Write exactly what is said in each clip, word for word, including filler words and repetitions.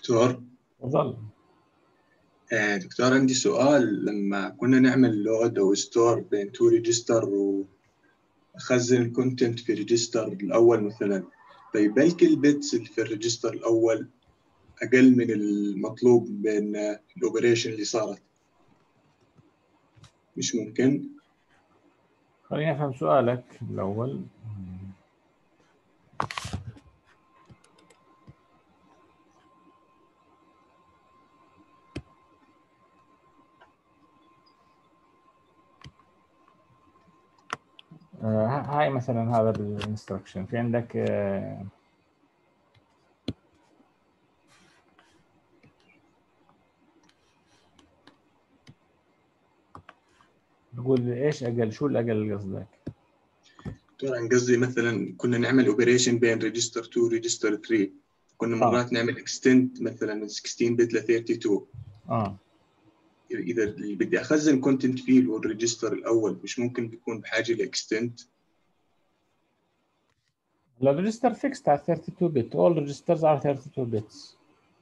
دكتور تفضل. آه دكتور عندي سؤال. لما كنا نعمل لود أو ستور بين تو ريجستر وأخزن الكونتنت في ريجستر الأول مثلا، طيب بلكي البيتس اللي في الريجستر الأول أقل من المطلوب بين الأوبريشن اللي صارت، مش ممكن؟ خليني أفهم سؤالك الأول. آه هاي مثلا هذا بالانستركشن في عندك آه تقول ايش اقل؟ شو الاقل اللي قصدك؟ دكتور عن قصدي مثلا كنا نعمل اوبريشن بين ريجستر تو ريجستر ثري، كنا مرات آه. نعمل اكستند مثلا من ستة عشر بت ل ثلاثة وثلاثين. اه اذا اللي بدي اخزن كونتنت فيه هو الريجستر الاول، مش ممكن بيكون بحاجه لاكستند؟ الريجستر فيكست على ثلاثة وثلاثين بت. all registers are ثلاثة وثلاثين bits.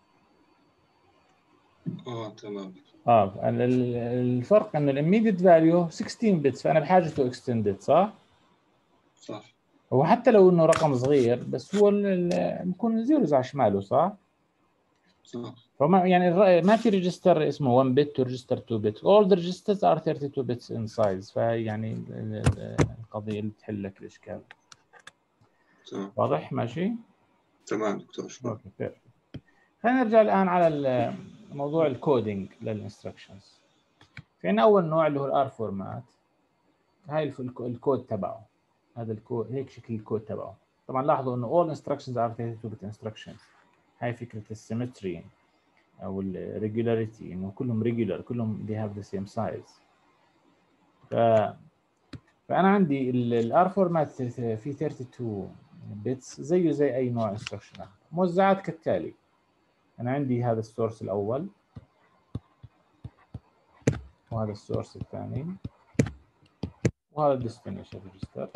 اه تمام. اه الفرق انه الاميديت فاليو ستة عشر bits، فانا بحاجه تو اكستندد. صح صح. هو حتى لو انه رقم صغير بس هو بيكون زيروز على شماله. صح صح. فما يعني ما في ريجستر اسمه واحد بت وريجستر اثنين بت. all the registers are ثلاثة وثلاثين bits in size. فيعني القضيه اللي بتحل لك الاشكال. تمام. واضح؟ ماشي تمام دكتور، شكرا. اوكي بيرفكت. خلينا نرجع الان على موضوع الكودينج للانستركشنز. في عندنا اول نوع اللي هو الار فورمات. هاي الكود تبعه، هذا الكود هيك شكل الكود تبعه. طبعا لاحظوا انه all instructions are ثلاثة وثلاثين bit instructions. هاي فكره السيمتري او الريجولاريتي، انه كلهم ريجولار، كلهم they have the same size. ف فانا عندي الار فورمات في ثلاثة وثلاثين بيتس زيه زي اي نوع انستركشن اخر. موزعات كالتالي: انا عندي هذا السورس الاول، وهذا السورس الثاني، وهذا الديستنيشن ريجستر.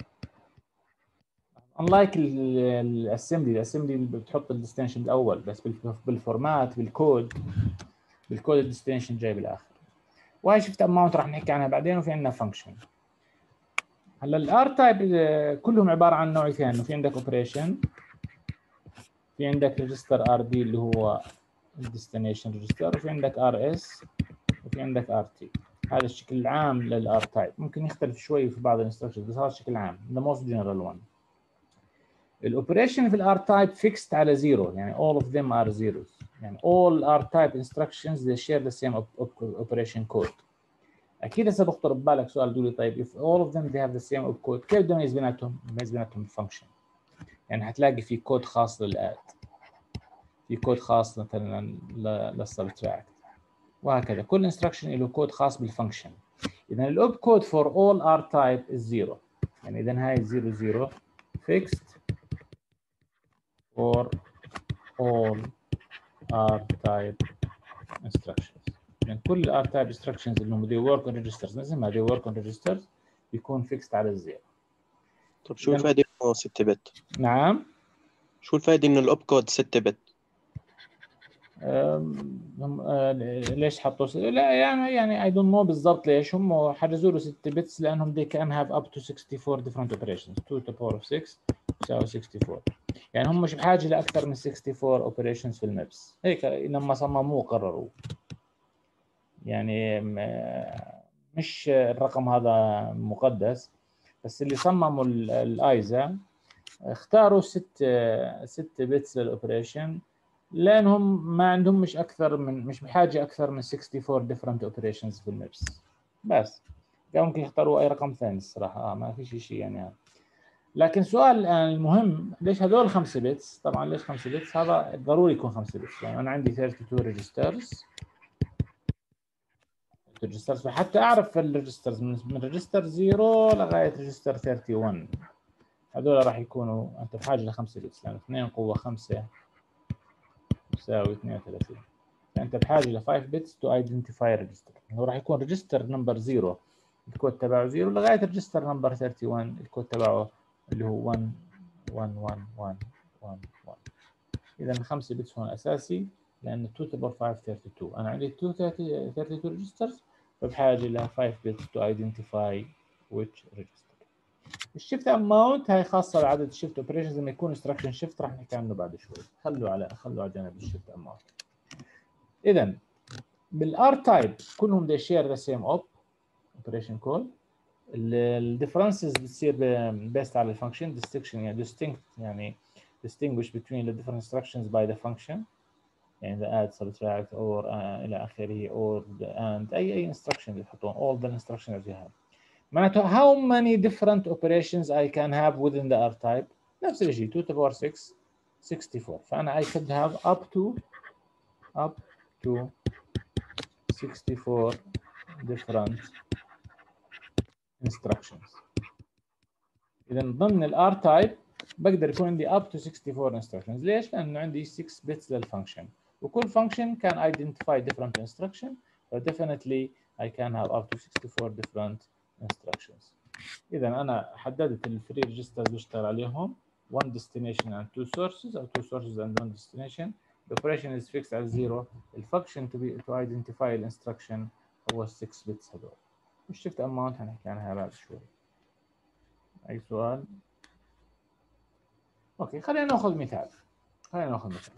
unlike الاسمبلي، الاسمبلي بتحط الديستنيشن الاول، بس بالفورمات بالكود بالكود الديستنيشن جاي بالاخر. وهي شفت اماونت راح نحكي عنها بعدين. وفي عندنا فانكشن. هلا الار تايب كلهم عباره عن نوعين، انه في عندك اوبريشن، في عندك ريجستر ار دي اللي هو الديستنيشن ريجستر، وفي عندك ار اس، وفي عندك ار تي. هذا الشكل العام للار تايب. ممكن يختلف شوي في بعض الانستركشنز بس هذا الشكل العام، the most general one. الاوبريشن في الار تايب فيكست على زيرو، يعني all of them are zeros. يعني all R type instructions they share the same operation code. اكيد هسه بخطر ببالك سؤال، تقول لي طيب if all of them they have the same opcode كيف بدهم يميز بيناتهم؟ يميز بيناتهم الفانكشن. يعني هتلاقي في كود خاص للاد، في كود خاص مثلا للسبتراكت، وهكذا. كل انستركشن له كود خاص بالفانكشن. اذا الاوب كود for all R type is zero. يعني اذا هاي zero zero fixed for all R type instructions. يعني كل R type instructions اللي هم they work on registers، نسمها they work on registers، بيكون fixed على الزيرو. طب شو الفائدة انه ستة بت؟ نعم، شو الفائدة انه الاوب كود ستة بت؟ هم ليش حطوا س... لا يعني يعني اي دونت نو بالضبط ليش هم حجزوا له ستة بتس، لانهم they can have up to sixty-four different operations. two to the power of six يساوي sixty-four. يعني هم مش بحاجه لاكثر من sixty-four operations في المابس. هيك لما صمموه قرروا. يعني مش الرقم هذا مقدس، بس اللي صمموا الايزا اختاروا ست ست بتس للاوبريشن، لانهم ما عندهم مش اكثر من مش بحاجه اكثر من sixty-four different operations في المابس. بس كان ممكن يختاروا اي رقم ثاني الصراحه. اه ما في شيء يعني. لكن سؤال الان المهم، ليش هذول خمسة بتس؟ طبعا ليش خمسة بتس؟ هذا ضروري يكون خمسة بتس. يعني انا عندي ثلاثة وثلاثين ريجسترز ريجسترز فحتى اعرف الريجسترز من ريجستر صفر لغايه ريجستر واحد وثلاثين، هذول راح يكونوا انت بحاجه لخمسة بتس، لان اثنين قوه خمسة يساوي اثنين وثلاثين. فانت بحاجه ل خمسة بتس تو ايدنتيفاي ريجستر. هو راح يكون ريجستر نمبر صفر الكود تبعه صفر لغايه ريجستر نمبر واحد وثلاثين الكود تبعه اللي هو واحد واحد واحد واحد واحد واحد. اذا خمسة بتس هون اساسي لان two to the power five thirty-two، انا عندي two thirty-two ريجسترز، فبحاجه ل five bits to identify which register. الشيفت اماونت هاي خاصه بعدد الشيفت اوبريشنز، لما يكون انستراكشن شيفت راح نحكي عنه بعد شوي، خلوا على خلوا على جنب الشيفت اماونت. اذا بالار تايب كلهم they share the same op operation call. الديفرنسز بتصير بيست على الفانكشن distinction يعني distinct يعني distinguish between the different instructions by the function، يعني the add subtract or uh, الى اخره or the and اي اي instruction اللي تحطون all the instructions you have. معناته how many different operations I can have within the R type؟ نفس الشيء two to the power six sixty-four، فأنا I could have up to up to sixty-four different instructions. إذا ضمن ال R type بقدر يكون عندي up to sixty-four instructions. ليش؟ لأنه عندي six bits للفانكشن، وكل function can identify different instruction، so definitely I can have up to sixty-four different instructions. إذا أنا حددت الفري ريجسترز اللي اشتغل عليهم one destination and two sources أو two sources and one destination. The operation is fixed as zero. The function to be to identify the instruction هو six bits هذول. والشيفت amount هنحكي عنها بعد شوي. أي سؤال؟ أوكي خلينا ناخذ مثال. خلينا ناخذ مثال.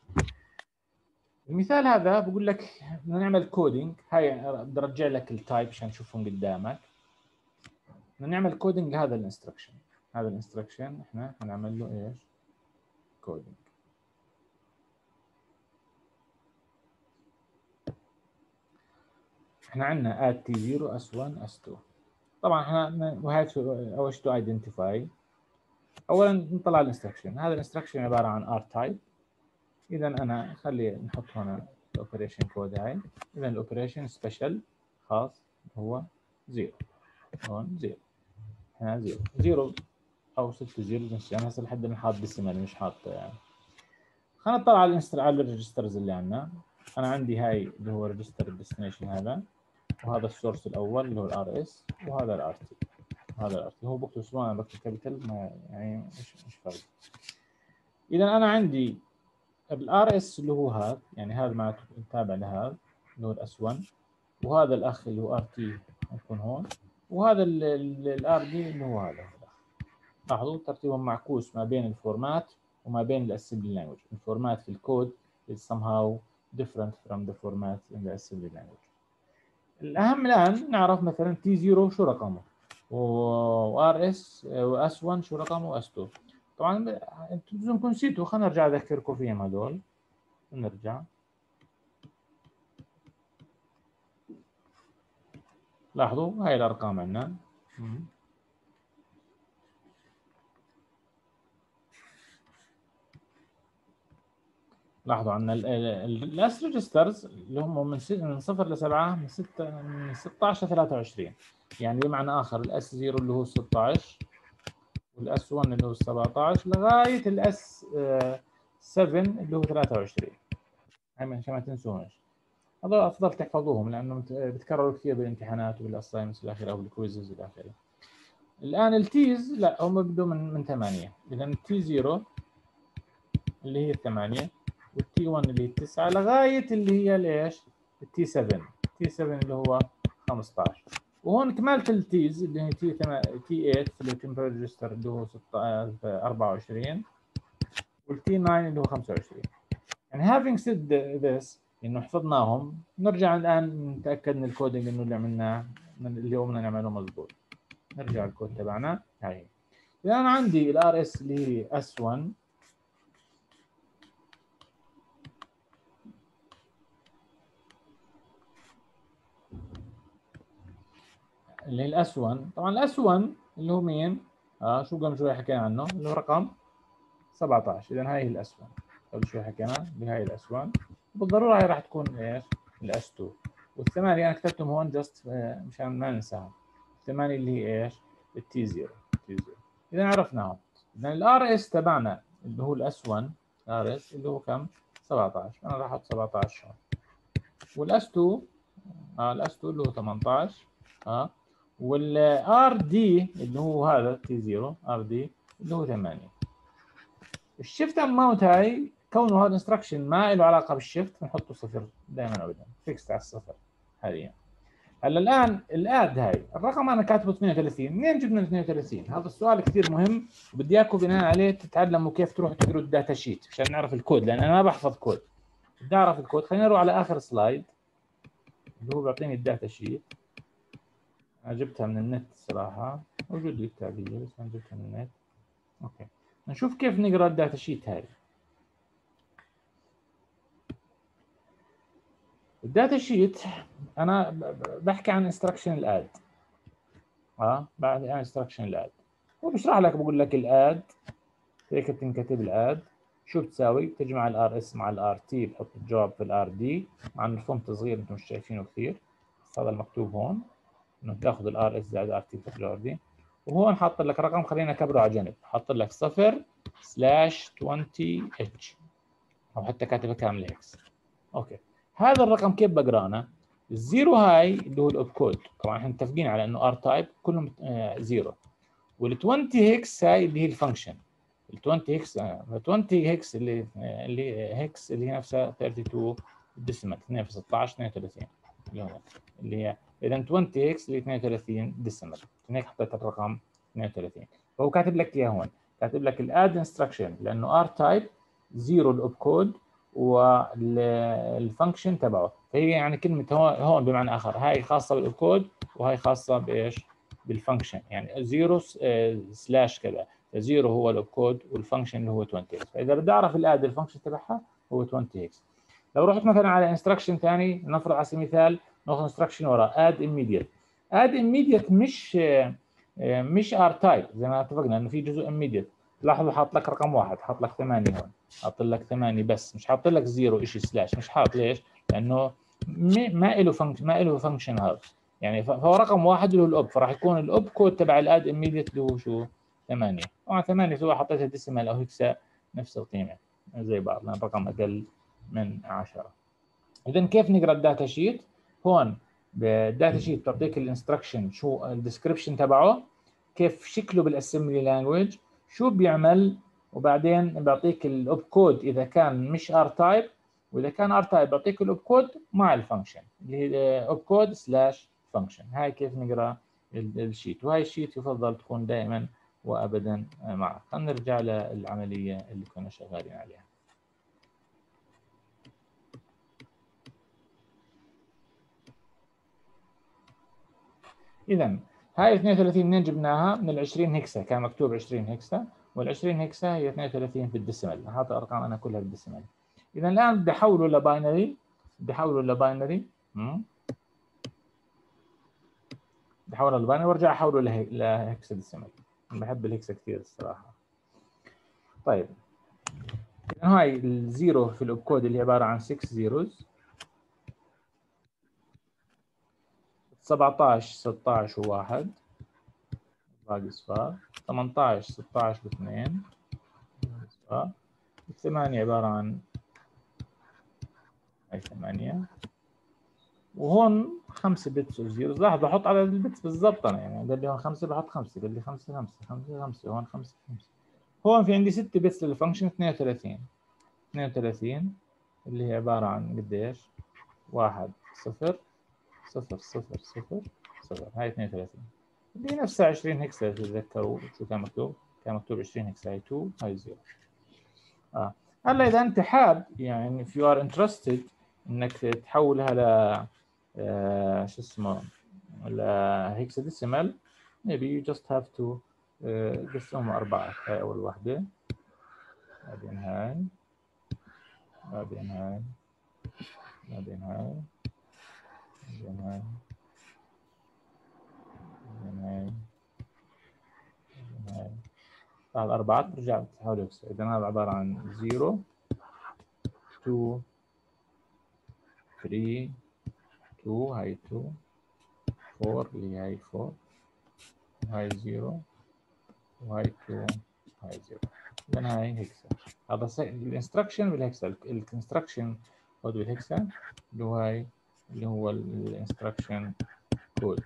المثال هذا بقول لك بدنا نعمل كودينج، هاي بدي ارجع لك التايب عشان تشوفهم قدامك. بدنا نعمل كودينج لهذا الانستركشن، هذا الانستركشن احنا هنعمل له ايش؟ كودينج. احنا عندنا اد تي زيرو اس واحد اس تو. طبعا احنا وهي اول شيء تو ايدنتيفاي. اولا نطلع الانستركشن، هذا الانستركشن عباره عن ار تايب. اذا انا خلي نحط هنا الاوبريشن كود هاي. اذا الاوبريشن سبيشال خاص هو زيرو، هون زيرو، هنا زيرو زيرو او ستة زيرو. انا هسه لحد الان حاط ديسيمال مش حاط يعني. خلينا نطلع على الانستر على الريجسترز اللي عندنا. انا عندي هاي اللي هو ريجستر الديستنيشن هذا، وهذا السورس الاول اللي هو الار اس، وهذا الار تي، هذا الار تي. هو بكتب سمول انا بكتب كابيتال، ما يعني مش مش فرق. اذا انا عندي الار اس اللي هو هذا، يعني هذا معناته تابع لهذا اللي هو الاس واحد، وهذا الاخ اللي هو ار تي يكون هون، وهذا الار دي اللي هو هذا. لاحظوا ترتيبهم معكوس ما بين الفورمات وما بين الاسمبلي لانجوج. الفورمات في الكود is somehow different from the format in the assembly language. الأهم الآن نعرف مثلا تي زيرو شو رقمه، وار اس واس واحد شو رقمه، واس اثنين. طبعا انتم لازمكم نسيتوا، خلينا نرجع اذكركم فيهم هذول. نرجع لاحظوا هاي الارقام عندنا. لاحظوا عندنا الاس ريجسترز اللي هم من من صفر ل سبعة، من ستة من ستة عشر ل ثلاثة وعشرين. يعني بمعنى اخر الاس صفر اللي هو ستة عشر، والاس واحد اللي هو سبعة عشر، لغايه الاس سبعة اللي هو ثلاثة وعشرين. هاي عشان ما تنسوهاش، هذول افضل تحفظوهم لانه بتكرروا كثير بالامتحانات وبالاسايمنتس الى اخره او بالكويزز الى اخره. الان التيز لا هم بيبدوا من من ثمانية. اذا التي صفر اللي هي ثمانية، والتي واحد اللي هي تسعة، لغايه اللي هي الايش؟ التي سبعة. التي سبعة اللي هو خمسة عشر. وهون كمالة التيز اللي هي تي ثمانية اللي تمبر ريجستر اللي هو أربعة وعشرين، والتي تسعة اللي هو خمسة وعشرين. يعني having said this انه حفظناهم، نرجع الان نتاكد من الكودينج انه اللي عملناه من اللي قمنا نعمله مضبوط. نرجع الكود تبعنا هاي. اذا انا عندي الار اس اللي هي اس واحد، اللي هي الاس واحد. طبعا الاس واحد اللي هو مين؟ اه شو قبل شوي حكينا عنه اللي هو رقم سبعة عشر. اذا هاي هي الاس واحد قبل شوي حكينا اللي هاي الاس واحد، بالضروره هاي راح تكون ايش؟ الاس اثنين. والثمانيه انا كتبتهم هون جاست مشان ما ننساهم. الثمانيه اللي هي ايش؟ التي صفر. تي صفر اذا عرفناهم. اذا الار اس تبعنا اللي هو الاس واحد، الار اس اللي هو كم؟ سبعة عشر. انا راح احط سبعة عشر هون. والاس اثنين اه الاس اثنين اللي هو ثمانية عشر. اه والار دي اللي هو هذا تي صفر ار دي اللي هو ثمانية. الشيفت اماونت هاي كونه هذا الانستركشن ما له علاقه بالشيفت بنحطه صفر دائما ابدا، فيكس على الصفر حاليا. هلا الان الاد هاي الرقم انا كاتبه اثنين وثلاثين، منين جبنا اثنين وثلاثين؟ هذا السؤال كثير مهم وبدي اياكم بناء عليه تتعلموا كيف تروحوا تقروا الداتا شيت مشان نعرف الكود، لان انا ما بحفظ كود، بدي اعرف الكود. خلينا نروح على اخر سلايد اللي هو بيعطيني الداتا شيت. انا جبتها من النت صراحه، موجود بالكتابيه بس انا جبتها من النت. اوكي نشوف كيف نقرا الداتا شيت هاي. الداتا شيت انا بحكي عن انستركشن الاد. اه بعد عن انستركشن الاد وبشرح لك، بقول لك الاد هيك بتنكتب الاد شو بتساوي؟ بتجمع الار اس مع الار تي، بتحط الجواب في الار دي، مع انه الفونت صغير انتم مش شايفينه كثير، بس هذا المكتوب هون انه تاخذ الار اس زائد ار تي في الجواب دي. وهون حاط لك رقم، خلينا اكبره على جنب، حاط لك صفر سلاش عشرين اتش او حتى كاتبها كامله هيكس. اوكي هذا الرقم كيف بقراه انا؟ الزيرو هاي اللي هو الاوب كود، طبعا احنا متفقين على انه ار تايب كلهم آه زيرو، وال20 هيكس هاي اللي هي الفانكشن. ال20 هيكس آه عشرين هيكس اللي آه اللي هيكس اللي هي نفسها اثنين وثلاثين ديسيمال اثنين في ستة عشر اثنين وثلاثين اللي هو اللي هي اذا عشرين هيكس اللي اثنين وثلاثين ديسيمال، هيك حطيت الرقم اثنين وثلاثين. فهو كاتب لك اياه هون، كاتب لك الاد انستركشن لانه ار تايب زيرو الاوب كود والفانكشن تبعه، فهي يعني كلمه هون بمعنى اخر هاي خاصه بالكود وهي خاصه بايش؟ بالفانكشن، يعني زيرو سلاش كذا، زيرو هو الكود والفانكشن اللي هو عشرين هيكس. فاذا بدي اعرف الاد الفانكشن تبعها هو عشرين هيكس. لو رحت مثلا على انستركشن ثاني، نفرض على سبيل المثال ناخذ انستركشن وراه اد immediate. اد immediate مش مش ار تايب زي ما اتفقنا انه في جزء immediate. لاحظوا حاط لك رقم واحد، حاط لك ثمانية هون، حاط لك ثمانية بس، مش حاط لك زيرو شيء سلاش، مش حاط. ليش؟ لانه ما له فانكشن، ما له فانكشن هذا يعني، فهو رقم واحد اللي هو الاوب، فراح يكون الاوب كود تبع الاد immediate اللي هو شو؟ ثمانية. طبعا ثمانية سواء حطيتها ديسيمال او هكسا نفس القيمه زي بعض، لان الرقم اقل من عشرة. اذا كيف نقرا الداتا شيت؟ هون بالداتا شيت بتعطيك الانستركشن شو الديسكربشن تبعه، كيف شكله بالاسمبلي لانجويج، شو بيعمل، وبعدين بيعطيك الاوب كود اذا كان مش ار تايب، واذا كان ار تايب بيعطيك الاوب كود مع الفانكشن اللي هي اوب كود سلاش فانكشن. هاي كيف نقرا الشيت، وهي الشيت يفضل تكون دائما وابدا معك. خلينا نرجع للعمليه اللي كنا شغالين عليها. اذا هاي اثنين وثلاثين منين جبناها؟ من ال عشرين هكسا، كان مكتوب عشرين هكسا، وال عشرين هكسا هي اثنين وثلاثين في الديسيمال، حاطط الارقام انا كلها بالديسيمال. اذا الان بدي احوله لباينري، بدي احوله لباينري، بدي احوله لباينري وارجع احوله لهكسا ديسيمال. بحب الهكسا كثير الصراحه. طيب اذا هاي الزيرو في الاوبكود اللي عباره عن ستة زيروز، سبعطعش ستطعش وواحد باقي صفار، ثمانطعش ستطعش باثنين صفار، الثمانية عبارة عن هاي ثمانية، وهون خمسة بيتس وزيروز. لاحظوا بحط عدد البيتس بالضبط انا، يعني قال لي هون خمسة بحط خمسة، قال لي خمسة خمسة خمسة خمسة، هون خمسة خمسة. هون في عندي ستة بيتس للفانكشن اثنين وثلاثين، اثنين وثلاثين اللي هي عبارة عن قديش؟ واحد صفر صفر صفر صفر صفر، هاي اثنين وثلاثين اللي هي نفسها عشرين هكسا. تتذكروا شو كان مكتوب؟ كان مكتوب عشرين هكسا، هاي اثنين هاي صفر. اه هلا اذا انت حاب يعني if you are interested انك تحولها ل آه شو اسمه لهكساديسيمال، maybe you just have to uh, قسمهم أربعة. هاي أول واحدة، بعدين هاي، بعدين هاي، بعدين هاي، بعدين هاي، بعدين هاي، بعدين هاي. بعد أربعة ترجع تحول هكسا. إذا هذا عبارة عن زيرو تو ثري تو، هاي تو، فور اللي هاي فور، هاي زيرو، وهاي تو، هاي زيرو. إذا هاي هكسا. هذا الانستركشن بالهكسا، الانستركشن كود بالهكسا اللي هو هاي اللي هو الانستركشن كود.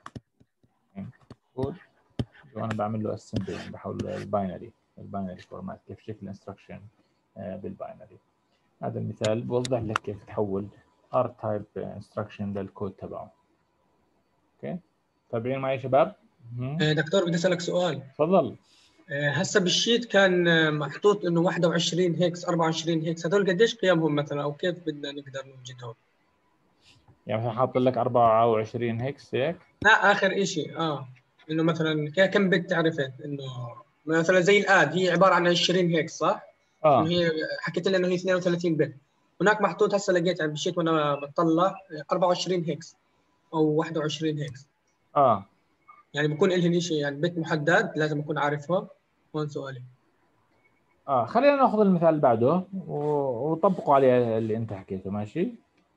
كود اللي أنا بعمل له اسمبلي، بحول له الباينري، الباينري فورمات، كيف شكل الانستركشن بالباينري. هذا المثال بوضح لك كيف تحول R type instruction للكود تبعه. اوكي تابعين معي شباب؟ دكتور بدي اسالك سؤال. تفضل. هسه بالشيت كان محطوط انه واحد وعشرين هيكس أربعة وعشرين هيكس، هذول قديش قيمهم مثلا او كيف بدنا نقدر نوجدهم؟ يعني مثلا حاط لك أربعة وعشرين هيكس هيك؟ لا اخر شيء اه انه مثلا كم بت عرفت انه مثلا زي الاد هي عباره عن عشرين هيكس صح؟ اه انه هي حكيت لنا انه هي اثنين وثلاثين بت، هناك محطوط هسه لقيت بالشيت وانا بطلع أربعة وعشرين هيكس او واحد وعشرين هيكس. اه يعني بكون لهم شيء يعني بت محدد لازم اكون عارفها. هون سؤالي. اه خلينا ناخذ المثال اللي بعده وطبقوا عليه اللي انت حكيته. ماشي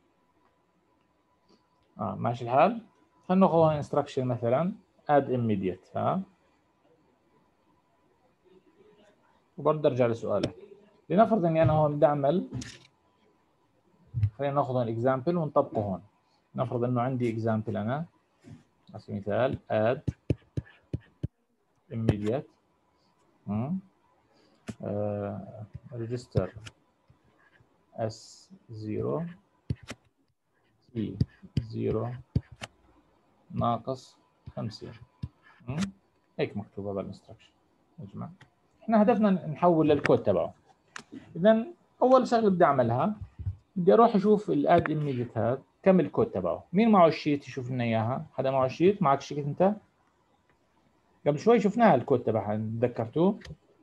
اه ماشي الحال. خلينا ناخذ انستراكشن مثلا add immediate. ها وبرضه ارجع لسؤالك. لنفرض اني انا هون بدي اعمل، خلينا ناخذ الاكزامبل ونطبقه هون. نفرض انه عندي اكزامبل انا على سبيل المثال add immediate uh, register اس صفر تي صفر ناقص خمسين. هيك مكتوبه بالانستراكشن يا جماعه. احنا هدفنا نحول للكود تبعه. اذا اول شغله بدي اعملها بدي اروح اشوف الاد immediate هذا كم الكود تبعه. مين معه الشيت يشوف لنا اياها؟ حدا معه الشيت؟ معك شيت انت؟ قبل شوي شفناها الكود تبعها، تذكرتوه؟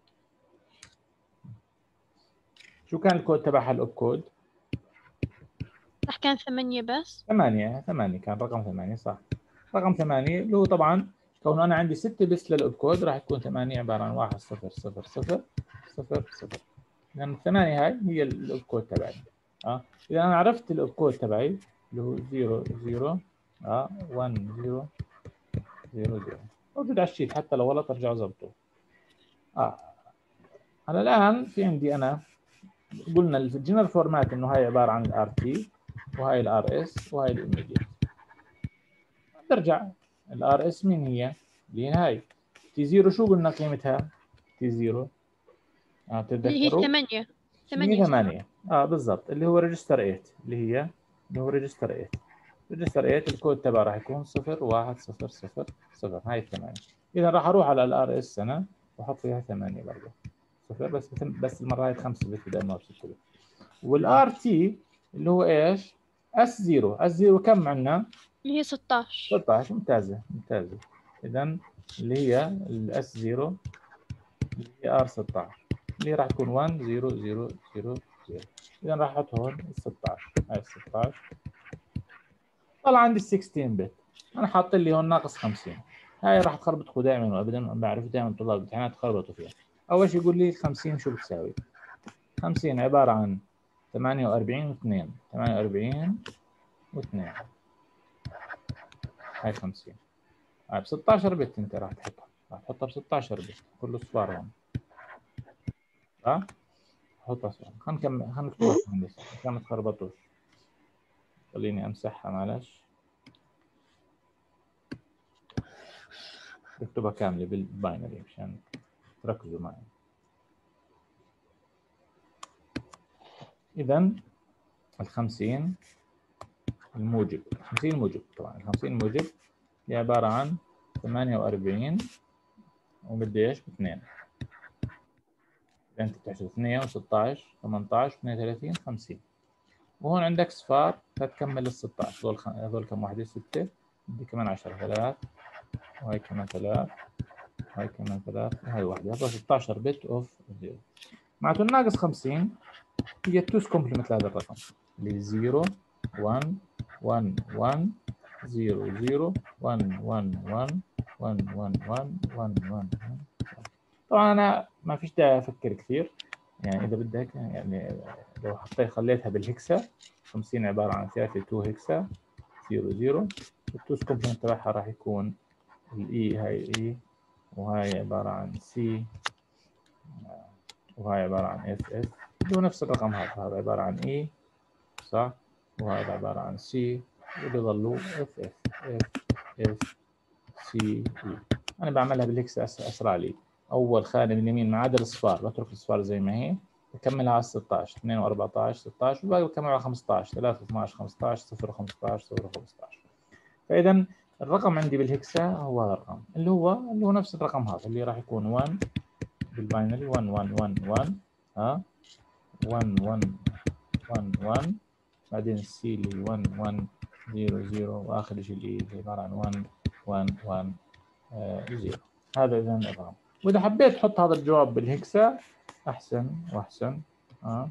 شو كان الكود تبعها الاوب كود؟ صح كان ثمانية بس؟ ثمانية ثمانية كان رقم ثمانية صح. رقم ثمانية اللي هو طبعا كون انا عندي ستة بس للاوب كود راح تكون ثمانية عبارة عن واحد صفر صفر صفر صفر صفر. لأن الثمانية هاي هي الاوب كود تبعي. اه إذا أنا عرفت الاوب كود تبعي اللي هو صفر صفر اه واحد صفر صفر صفر موجود على الشيت، حتى لو غلط ارجع اضبطه. اه هلا الآن في عندي أنا قلنا الجنرال فورمات إنه هاي عبارة عن الار تي وهاي الار اس وهاي الاميديت. برجع الار اس مين هي؟ اللي هي هاي تي صفر. شو قلنا قيمتها؟ تي صفر اه اللي هي تتذكروا؟ ثمانية. ثمانية ثمانية اه بالضبط، اللي هو ريجستر ثمانية اللي هي اللي هو ريجستر ثمانية. ريجستر ثمانية الكود تبعه راح يكون صفر واحد صفر صفر صفر. هاي الثمانية. إذا راح أروح على الار اس أنا وأحط فيها ثمانية برضه صفر، بس بس المرة هاي خمسة بت بدل ما بستة بت. والار تي اللي هو ايش؟ اس صفر. اس صفر كم عندنا؟ اللي هي ستة عشر. ستة عشر. ممتازة ممتازة. إذا اللي هي الاس صفر اللي هي ار ستة عشر اللي راح تكون واحد صفر صفر صفر صفر. إذا راح أحط هون ستة عشر. هاي ستة عشر طلع عندي ستة عشر بت. أنا حاط لي هون ناقص خمسين. هاي راح تخربطكم دائما وأبدا، بعرف دائما طلاب الامتحانات تخربطوا فيها. أول شيء يقول لي خمسين شو بتساوي؟ خمسين عبارة عن ثمانية وأربعين واثنين. ثمانية وأربعين واثنين هاي خمسين. هاي ب ستة عشر بت انت راح تحطها، راح تحطها ب ستة عشر بت كله صفار هون. صح؟ حطها صفار. خلينا نكمل، خلينا نكتبها مهندس عشان ما تخربطوش. خليني امسحها معلش. اكتبها كاملة بالباينري مشان تركزوا معي. إذا الخمسين الموجب، خمسين موجب طبعا، الخمسين موجب هي عبارة عن ثمانية وأربعين وقديش؟ باثنين. إذا أنت بتحسب اثنين وستة عشر ثمانية عشر اثنين وثلاثين خمسين. وهون عندك صفار فتكمل ال ستة عشر. هذول هذول كم واحدة؟ ستة. بدي كمان عشرة. ثلاث وهي كمان ثلاث وهي كمان ثلاث وهي واحدة. هذول ستة عشر بت أوف زيرو. معناته الناقص خمسين هي التوس كومبلمنت لهذا الرقم اللي صفر واحد واحد واحد صفر صفر واحد واحد واحد واحد واحد واحد واحد. طبعا انا ما فيش داعي افكر كثير، يعني اذا بدك يعني لو حطيت خليتها بالهكسا خمسين عباره عن ثلاثة اثنين هكسا صفر صفر. التوس كومبلمنت تبعها راح يكون الاي هاي اي وهاي عباره عن سي وهاي عباره عن اف اف اللي هو نفس الرقم هذا. هذا عباره عن اي صح، وهذا عباره عن سي وبيضلوا اف اف اف اف سي اي. انا بعملها بالهكسا اسرع لي. اول خانه من اليمين ما عدا الصفار بترك الصفار زي ما هي، بكملها على ستاشر، اثنين وأربعطعش ستاشر، وباقي بكمل على خمسطعش، ثلاثة اثناشر خمسطعش، صفر خمسطعش، صفر خمسطعش. فإذا الرقم عندي بالهكسا هو هذا الرقم اللي هو اللي هو نفس الرقم هذا اللي راح يكون واحد بالباينري واحد واحد واحد واحد ها واحد واحد واحد واحد، بعدين السي اللي واحد واحد صفر صفر، واخر شيء اللي عباره عن واحد واحد واحد صفر. هذا اذا الرقم. واذا حبيت تحط هذا الجواب بالهكسا احسن واحسن. اه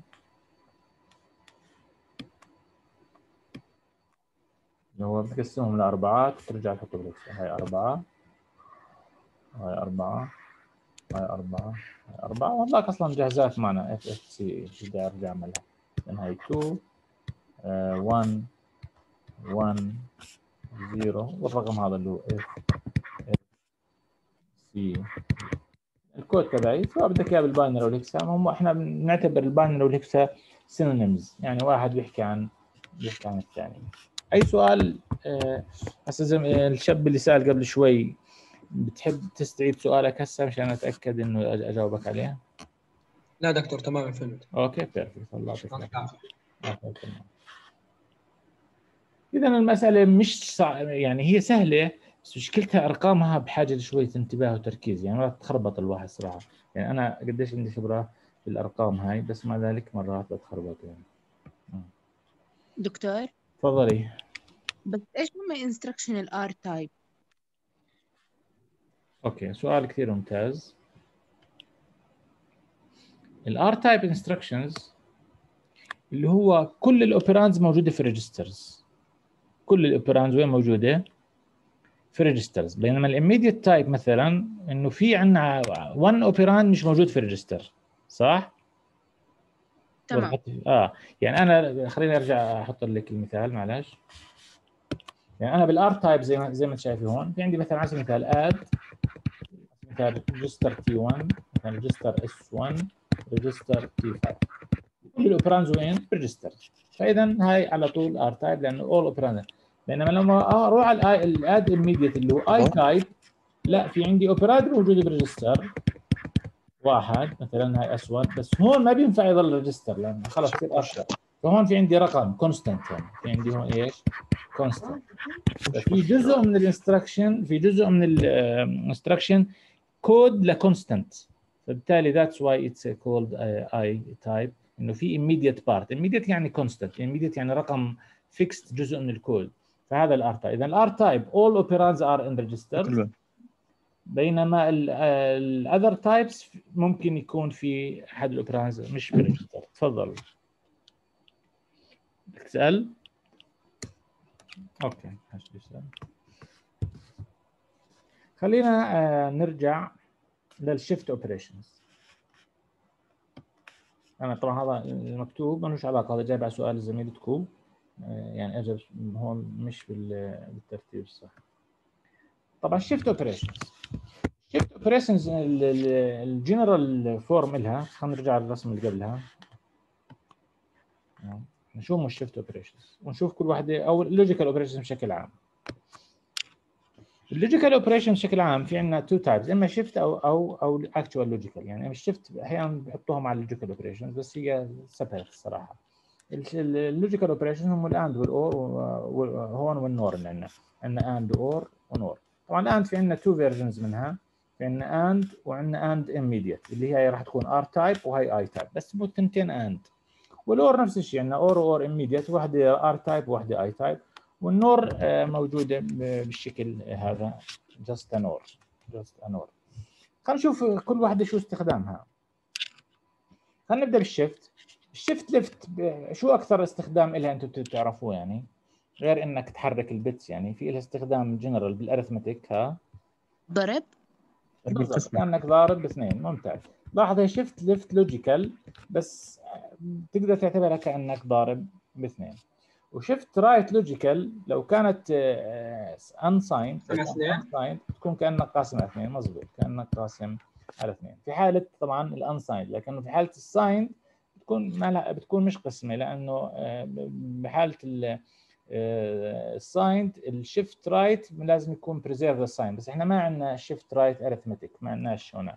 اللي هو بتقسمهم لاربعات وترجع تحطه بالهكسا. هاي اربعه، هاي اربعه، هاي اربعه، هاي اربعه، وهذاك اصلا جاهزات معنا اف اف سي بدي ارجع اعملها. لان هاي اثنين واحد واحد صفر والرقم هذا اللي هو اف اف سي الكود تبعي، سواء بدك اياه بالباينري او الهكسا. هم احنا بنعتبر الباينري والهكسا سينونيمز، يعني واحد بيحكي عن بيحكي عن الثاني. اي سؤال هسه زي الشاب اللي سال قبل شوي، بتحب تستعيد سؤالك هسه مشان اتاكد انه اجاوبك عليه؟ لا دكتور تمام فهمت. اوكي بيرفكت، الله يعطيك العافيه. اذا المساله مش صع... يعني هي سهله، بس مشكلتها ارقامها بحاجه لشويه انتباه وتركيز، يعني مرات تخربط الواحد صراحه. يعني انا قديش عندي خبره بالارقام هاي، بس مع ذلك مرات بتخربط يعني. دكتور تفضلي. بس ايش هم انستركشن الار تايب؟ اوكي سؤال كثير ممتاز. الار تايب انستركشنز اللي هو كل الاوبراندز موجوده في الريجسترز. كل الاوبراندز وين موجوده؟ في ريجسترز. بينما الاميديت تايب مثلا انه في عندنا واحد اوبراند مش موجود في الريجستر، صح؟ تمام. اه يعني انا خليني ارجع احط لك المثال معلش. يعني انا بالار تايب زي ما زي ما انت شايفي هون، في عندي مثلا على سبيل المثال اد مثال ريجستر تي واحد، مثلا ريجستر اس واحد، ريجستر تي خمسة. كل الاوبراندز وين؟ في الريجستر. فاذا هاي على طول ار تايب لانه اول اوبراند. بينما لما اروح على الاد اميديت اللي هو اي تايب، لا في عندي اوبراند موجوده بالريجستر واحد مثلا هاي اسود، بس هون ما بينفع يضل ريجستر لانه خلص تصير ارشد. فهون في عندي رقم كونستنت، هون في عندي هون ايش؟ كونستنت. ففي جزء من الانستركشن، في جزء من الانستركشن كود لكونستنت، فبالتالي ذاتس واي اتس كولد اي تايب، انه في immediate part. immediate يعني constant، immediate يعني رقم fixed جزء من الكود. فهذا الار تايب. اذا الار تايب all operands are in register، بينما الاذر تايبس ممكن يكون في احد الاوبراندز مش في الريجستر. تفضل بدك تسال. اوكي خلينا آه نرجع للشيفت اوبريشنز. انا طبعا هذا المكتوب ملوش علاقه، هذا جايب على سؤال زميلتكم، آه يعني اجى هون مش بالترتيب الصح. طبعا الشيفت اوبريشنز شيفت اوبريشنز الجنرال فورم لها، خلينا نرجع للرسم اللي قبلها نشوف مش شيفت اوبريشنز ونشوف كل واحده، او اللوجيكال اوبريشنز بشكل عام. اللوجيكال اوبريشن بشكل عام في عندنا تو تايبس، اما شيفت او او او اكتوال لوجيكال. يعني الشيفت احيانا بحطوهم على اللوجيكال اوبريشنز بس هي سبريت الصراحه. اللوجيكال اوبريشن هم الاند والاور هون والنور. اللي عندنا عندنا اند اور ونور. طبعا الاند في عندنا تو فيرجنز منها، في عندنا اند وعندنا اند اميديت اللي هي راح تكون ار تايب وهي اي تايب، بس مو تنتين اند. والاور نفس الشيء، عندنا اور اور اميديت، واحده ار تايب وواحده اي تايب. والنور موجوده بالشكل هذا جاست نور جاست نور. خلينا نشوف كل واحده شو استخدامها. خلينا نبدا بالشيفت. الشيفت ليفت شو اكثر استخدام لها انتم بتعرفوه؟ يعني غير انك تحرك البيتس، يعني في لها استخدام جنرال بالارثمتيك. ها ضرب بالضبط، كانك ضارب باثنين. ممتاز. لاحظ هي شيفت ليفت لوجيكال، بس تقدر تعتبرها كانك ضارب باثنين. وشفت رايت لوجيكال لو كانت انسايند انسايند تكون كانك قاسم على اثنين. مضبوط، كانك قاسم على اثنين في حاله طبعا الانسايند، لكنه في حاله السايند بتكون ما بتكون مش قسمه، لانه بحاله السايند الشيفت رايت لازم يكون بريزيرف السايند، بس احنا ما عندنا شيفت رايت ارثمتيك، ما عندناش هنا.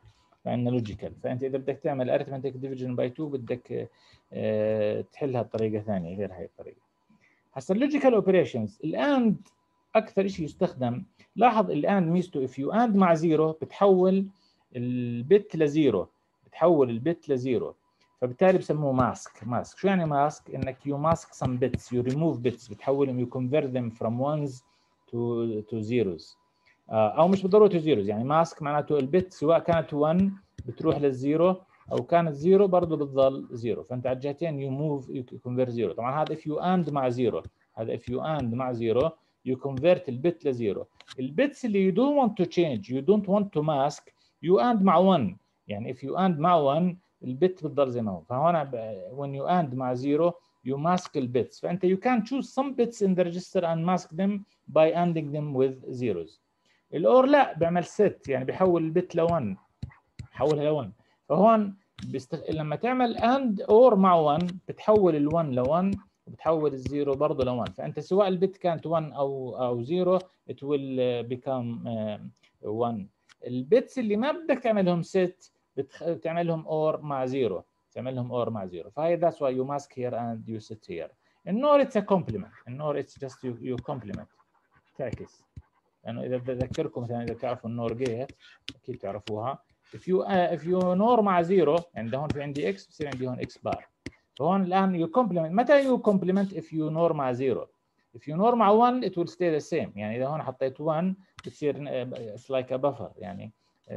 فعندنا لوجيكال. فانت اذا بدك تعمل arithmetic division by two بدك آه تحلها بطريقه ثانيه غير هاي الطريقه. هسه اللوجيكال اوبريشنز الاند اكثر شيء يستخدم. لاحظ الاند ميزته if you and مع زيرو بتحول البت لزيرو، بتحول البت لزيرو، فبالتالي بسموه ماسك. ماسك شو يعني ماسك؟ انك you mask some bits, you remove bits، بتحولهم you convert them from ones to to zeros. او مش بالضروره to zeros، يعني ماسك معناته البت سواء كانت واحد بتروح للزيرو او كانت زيرو برضه بتضل زيرو، فانت على الجهتين you move you convert زيرو. طبعا هذا if you and مع زيرو، هذا if you and مع زيرو you convert البت لزيرو. البتس اللي you don't want to change you don't want to mask you and مع واحد، يعني if you and مع واحد البت بتضل زي ما هو. فهون when you and مع زيرو you mask البتس، فانت you can choose some bits in the register and mask them by anding them with zeros. الاور لا بيعمل ست، يعني بيحول البت ل واحد، بحولها ل واحد. فهون بيست... لما تعمل اند اور مع واحد بتحول ال واحد ل واحد وبتحول الزيرو برضه ل واحد، فانت سواء البت كانت واحد او او زيرو it will become واحد. البيتس اللي ما بدك تعملهم ست بتخ... بتعملهم اور مع زيرو، تعملهم اور مع زيرو. فهي that's why you mask here and you sit here. النور it's a complement، النور it's just you, you complement، تعكس. لانه اذا بذكركم مثلا اذا بتعرفوا النور جيت اكيد تعرفوها، if you uh, if you نور مع زيرو يعني ده هون في عندي اكس بصير عندي هون اكس بار. فهون الان you complement. متى you complement if you نور مع زيرو؟ if you نور مع واحد it will stay the same، يعني اذا هون حطيت واحد بتصير it's like a buffer، يعني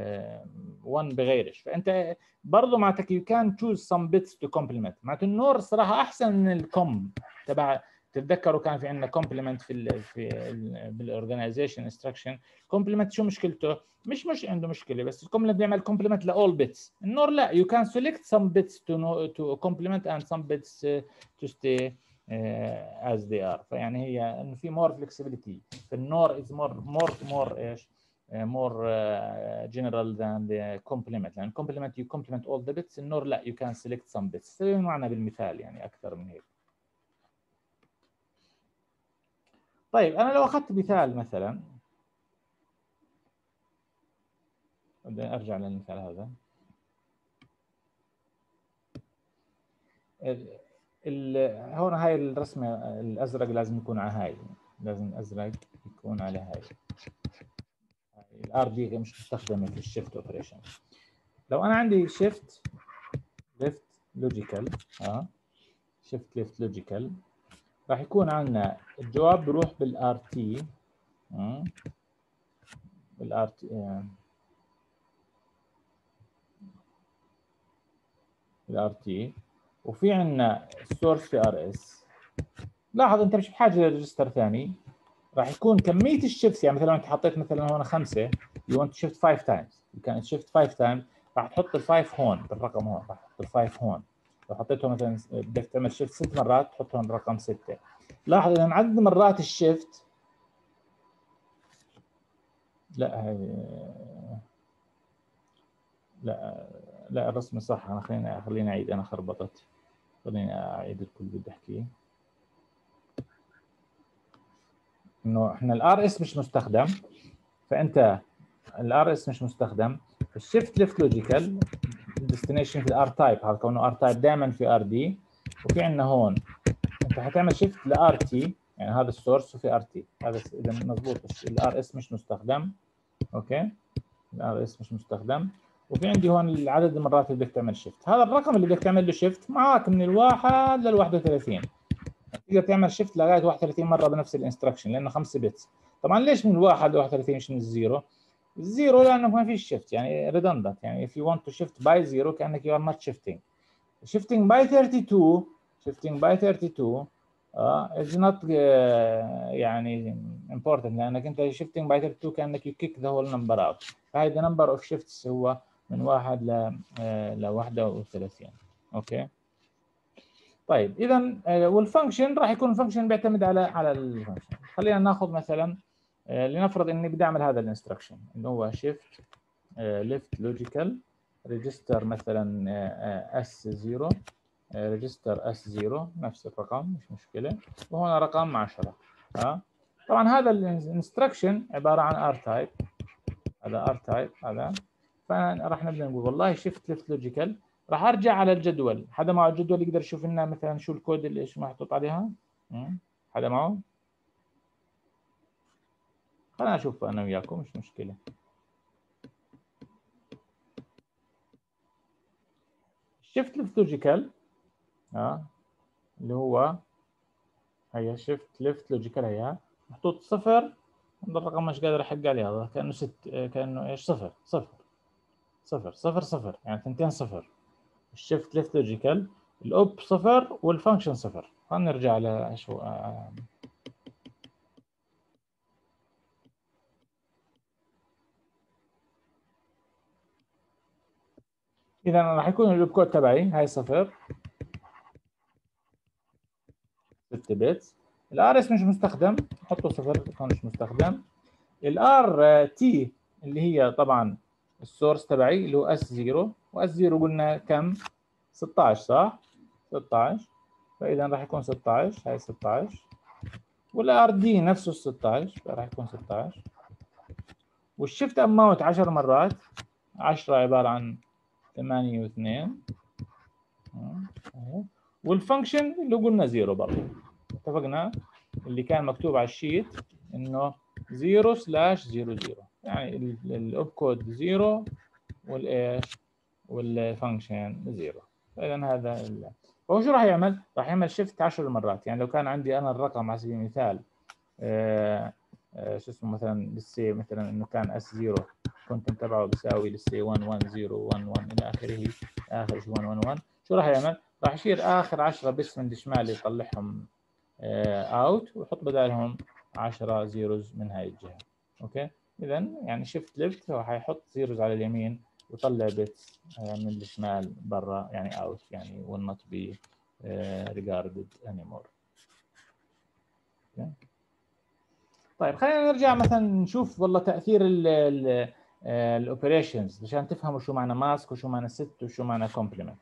واحد بغيرش. فانت برضه معناتك you can choose some bits to complement. معناته النور الصراحه احسن من الكوم تبع. تتذكروا كان في عندنا كومبلمنت في ال في بالاورجنايزيشن انستراكشن. كومبلمنت شو مشكلته؟ مش مش عنده مشكله، بس الكومبلمنت بيعمل كومبلمنت لاول بيتس. النور لا you can select some bits to know, to complement and some bits uh, to stay uh, as they are. فيعني هي انه في more flexibility في النور is more more more ايش uh, more uh, general than the complement. لان complement you complement all the bits. النور لا you can select some bits. سوي معنا بالمثال يعني اكثر من هيك. طيب أنا لو أخذت مثال مثلا، بدي أرجع للمثال هذا. ال ال هون هاي الرسمة الأزرق لازم يكون على هاي، لازم الأزرق يكون على هاي. الآر دي مش مستخدمة في الشيفت أوبريشن. لو أنا عندي شيفت ليفت لوجيكال ها شيفت ليفت لوجيكال راح يكون عندنا الجواب بروح بالار تي بالار تي بالار تي وفي عندنا السورس في ار اس. لاحظ انت مش بحاجه لريجستر ثاني، راح يكون كميه الشيفت. يعني مثلا انت حطيت مثلا هون خمسه you want to shift five times you can shift five times، راح تحط الفايف هون بالرقم هون، راح تحط الفايف هون. لو حطيته مثلا بدك تعمل شيفت ست مرات تحط هون الرقم سته. لاحظ اذا عدد مرات الشيفت لا هي لا لا الرسم صح. انا خليني خليني اعيد، انا خربطت، خليني اعيد الكل اللي بدي احكيه. انه احنا الار اس مش مستخدم، فانت الار اس مش مستخدم. الشيفت ليفت لوجيكال الديستنيشن في الار تايب، هذا كونه ار تايب دائما في ار دي. وفي عندنا هون انت حتعمل شيفت لار تي، يعني هذا السورس وفي ار تي. هذا اذا مضبوط الار اس مش مستخدم. اوكي الار اس مش مستخدم. وفي عندي هون العدد المرات اللي بدك تعمل شيفت. هذا الرقم اللي بدك تعمل له شيفت معك من الواحد لل واحد وثلاثين. تقدر تعمل شيفت لغايه واحد وثلاثين مره بنفس الانستركشن لانه خمسة بيتس. طبعا ليش من الواحد ل واحد وثلاثين مش من الزيرو؟ الزيرو لانه ما فيش شيفت، يعني redundant. يعني if you want to shift by zero كانك you are not shifting. shifting by thirty-two shifting by thirty-two اه uh, is not uh, يعني important لانك انت shifting by thirty-two كانك you kick the whole number out. فهي the number of shifts هو من واحد ل ل واحد وثلاثين. اوكي طيب اذا والفانكشن راح يكون الفانكشن بيعتمد على على الفانكشن. خلينا ناخذ مثلا لنفرض اني بدي اعمل هذا الانستركشن اللي هو شيفت ليفت لوجيكال ريجستر مثلا اس صفر ريجستر اس صفر نفس الرقم مش مشكله، وهنا رقم عشرة. ها طبعا هذا الانستركشن عباره عن ار تايب، هذا ار تايب هذا. فراح نبدا نقول والله شيفت ليفت لوجيكال. راح ارجع على الجدول. حدا معه الجدول يقدر يشوف لنا مثلا شو الكود اللي ايش محطوط عليها؟ حدا معه؟ خلينا نشوف انا وياكم مش مشكله. شيفت ليفت لوجيكال اه اللي هو هي شيفت ليفت لوجيكال هي محطوط صفر. الرقم مش قادر احق عليه هذا كانه ست كانه ايش صفر صفر صفر صفر صفر يعني ثنتين صفر. الشيفت ليفت لوجيكال الاوب صفر والفانكشن صفر. خلينا نرجع على شو آه. اذا راح يكون الاوب كود تبعي هاي صفر ستة بيتس. الار اس مش مستخدم حطه صفر يكون مش مستخدم. الار تي اللي هي طبعا السورس تبعي اللي هو اس صفر واس صفر قلنا كم؟ ستة عشر صح؟ ستة عشر. فاذا راح يكون ستة عشر هاي ستة عشر والار دي نفسه ستة عشر فراح يكون ستة عشر. والشيفت اماونت عشر مرات. عشرة عباره عن ثمانية واثنين. والفانكشن اللي قلنا زيرو برضه اتفقنا اللي كان مكتوب على الشيت انه زيرو سلاش زيرو زيرو يعني الاوب كود زيرو والايش والفانكشن زيرو. فاذا هذا ال... فهو شو راح يعمل؟ راح يعمل شيفت عشر مرات. يعني لو كان عندي انا الرقم على سبيل المثال آه آه شو اسمه مثلا للسي مثلا انه كان اس صفر كنت متبعه بيساوي للسي واحد واحد صفر واحد واحد الى اخره اخر شيء واحد واحد واحد. شو راح يعمل؟ راح يشيل اخر عشرة بس من الشمال يطلعهم اوت آه ويحط بدالهم عشرة زيروز من هاي الجهه. اوكي اذا يعني شيفت ليفت راح يحط زيروز على اليمين ويطلع بيتس آه من الشمال برا يعني اوت يعني will not be uh, regarded anymore. okay. طيب خلينا نرجع مثلا نشوف والله تاثير الاوبريشنز عشان تفهموا شو معنى ماسك وشو معنى ست وشو معنى كومبلمنت.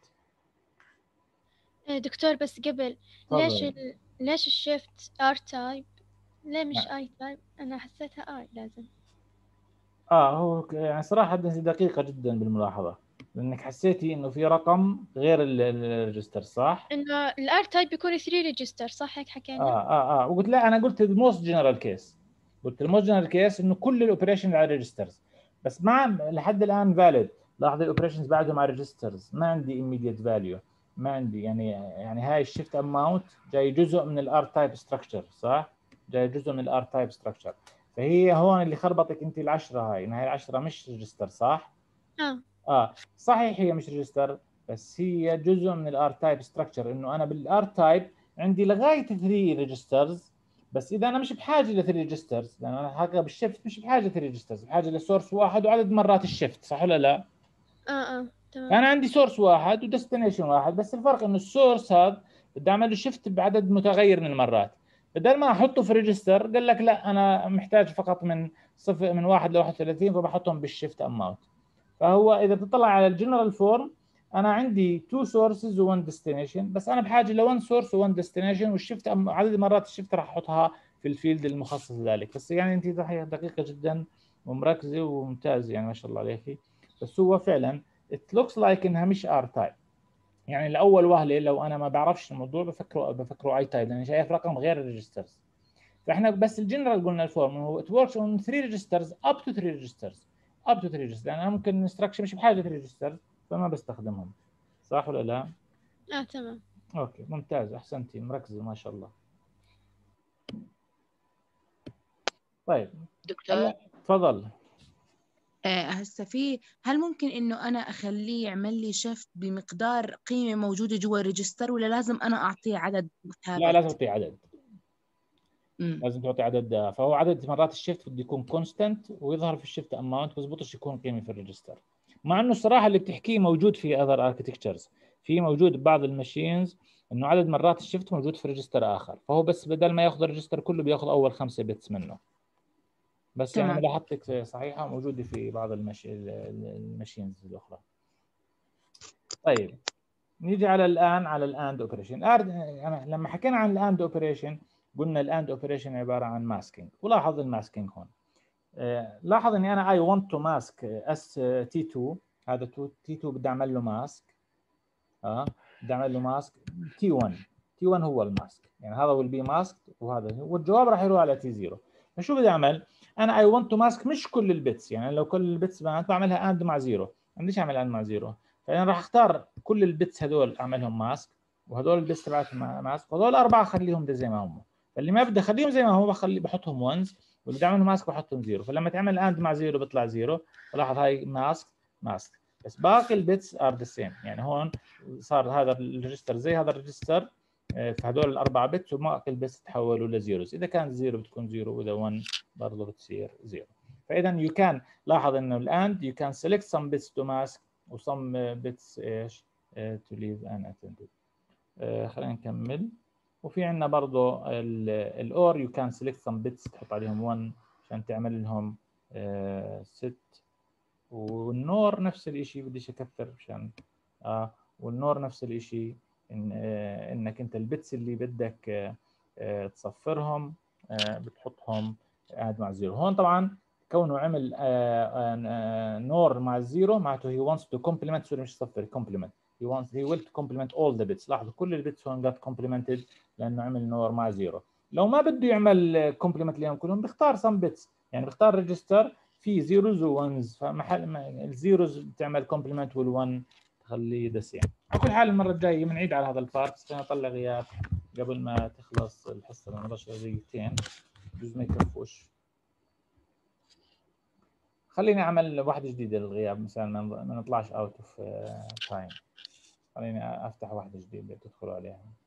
دكتور بس قبل ليش ال... ليش الشيفت ار تايب؟ ليه مش اي تايب؟ انا حسيتها اي لازم. اه هو يعني صراحه دقيقه جدا بالملاحظه لانك حسيتي انه في رقم غير الريجستر صح؟ انه الار تايب بيكون ثلاثة ريجستر صح هيك حكينا؟ اه اه اه وقلت لا انا قلت الموست جنرال كيس. قلت الموست جنرال كيس انه كل الاوبريشن على الريجسترز بس مع لحد الان فاليد. لاحظ الاوبريشنز بعدهم على الريجسترز ما عندي immediate فاليو ما عندي يعني يعني هاي الشيفت اماونت جاي جزء من الار تايب ستراكشر صح؟ جاي جزء من الار تايب ستراكشر. فهي هون اللي خربطك انت العشرة هاي ان هاي العشرة مش ريجستر صح؟ اه اه صحيح هي مش ريجستر بس هي جزء من الار تايب ستراكشر انه انا بالار تايب عندي لغايه ثلاثة ريجسترز بس اذا انا مش بحاجه ل ثلاثة ريجسترز لان انا حقا بالشيفت مش بحاجه ل ثلاثة ريجسترز بحاجه لسورس واحد وعدد مرات الشيفت صح ولا لا؟ اه اه تمام. انا عندي سورس واحد وديستنيشن واحد بس الفرق انه السورس هذا بدي اعمل له شيفت بعدد متغير من المرات. بدل ما احطه في ريجستر قال لك لا انا محتاج فقط من صفر من واحد ل واحد وثلاثين فبحطهم بالشيفت اماونت. فهو اذا بتطلع على الجنرال فورم انا عندي تو سورسز وون ديستنيشن بس انا بحاجه لون سورس وون ديستنيشن والشيفت عدد مرات الشيفت راح احطها في الفيلد المخصص لذلك. بس يعني انت دقيقه جدا ومركزه وممتازه يعني ما شاء الله عليكي. بس هو فعلا it looks like انها مش ار تايب. يعني الاول وهله لو انا ما بعرفش الموضوع بفكره بفكره اي تايب لان شايف رقم غير الريجسترز. فاحنا بس الجنرال قلنا الفورم هو it works on three registers up to three registers up to three registers لان انا ممكن انستراكشن مش بحاجه ثلاثة registers فما بستخدمهم صح ولا لا؟ اه تمام. اوكي ممتاز احسنتي مركزه ما شاء الله. طيب دكتور تفضل. آه هسه في هل ممكن انه انا اخليه يعمل لي شيفت بمقدار قيمه موجوده جوا الريجستر ولا لازم انا اعطيه عدد ثابت؟ لا لازم تعطي عدد. مم. لازم تعطي عدد. فهو عدد مرات الشيفت بده يكون كونستنت ويظهر في الشيفت اماونت بزبطش يكون قيمه في الريجستر. مع انه الصراحه اللي بتحكيه موجود في اذر اركتكتشرز في موجود ببعض الماشينز انه عدد مرات الشيفت موجود في ريجستر اخر فهو بس بدل ما ياخذ الريجستر كله بياخذ اول خمسه بيتس منه. بس تمام. يعني ملاحظتك صحيحه موجوده في بعض المش... الماشينز الاخرى. طيب نيجي على الان على الاند اوبريشن. لما حكينا عن الاند اوبريشن قلنا الاند اوبريشن عباره عن ماسكينج. ولاحظ الماسكينج هون آه، لاحظ اني انا اي ونت تو ماسك اس تي تو، هذا تي تو بدي اعمل له ماسك، اه بدي اعمل له ماسك تي واحد، تي واحد هو الماسك، يعني هذا ويل بي ماسك وهذا، والجواب راح يروح على تي صفر. فشو بدي اعمل؟ انا اي ونت تو ماسك مش كل البيتس، يعني لو كل البيتس بنات بعملها اند مع زيرو، ما بديش اعمل اند مع زيرو، فانا راح اختار كل البيتس هذول اعملهم ماسك، وهذول البيتس تبعتهم ماسك، وهذول اربعه اخليهم زي ما هم، فاللي ما بدي اخليهم زي ما هم بخلي بحطهم ونز، واللي بدي اعملهم ماسك بحطهم زيرو، فلما تعمل اند مع زيرو بيطلع زيرو، فلاحظ هاي ماسك ماسك، بس باقي البيتس ار ذا سيم، يعني هون صار هذا الريجستر زي هذا الريجستر في هذول الاربعه بتس، وباقي البيتس تحولوا لزيروز، اذا كانت زيرو بتكون زيرو، واذا واحد برضه بتصير زيرو. فاذا يو كان لاحظ انه الاند يو كان سيلكت سم بيتس تو ماسك وسم بيتس ايش تو ليف ان اتندد. خلينا نكمل. وفي عندنا برضه الاور يو كان سيلكت سم بيتس تحط عليهم واحد عشان تعمل لهم ست، والنور نفس الشيء، بديش اكثر عشان اه والنور نفس الشيء، إن آه انك انت البيتس اللي بدك آه آه تصفرهم آه بتحطهم اد مع زيرو. هون طبعا كونه عمل آه آه نور مع الزيرو معناته هي wants to complement، سوري مش صفر، complement he wants he will to complement all the bits. لاحظوا كل البيتس هون got complemented لانه عمل نور مع زيرو. لو ما بده يعمل complement لهم كلهم بيختار some bits، يعني بيختار ريجستر في زيروز وونز، فمحل الزيروز بتعمل كومبلمنت وال1 تخليه ذا سيم. على كل حال المره الجايه بنعيد على هذا البارت، خلينا نطلع غياب قبل ما تخلص الحصه لانه بشر دقيقتين بجوز ما يكفوش. خليني اعمل واحده جديده للغياب مثلا ما نطلعش اوت اوف تايم. خليني افتح واحده جديده تدخلوا عليها.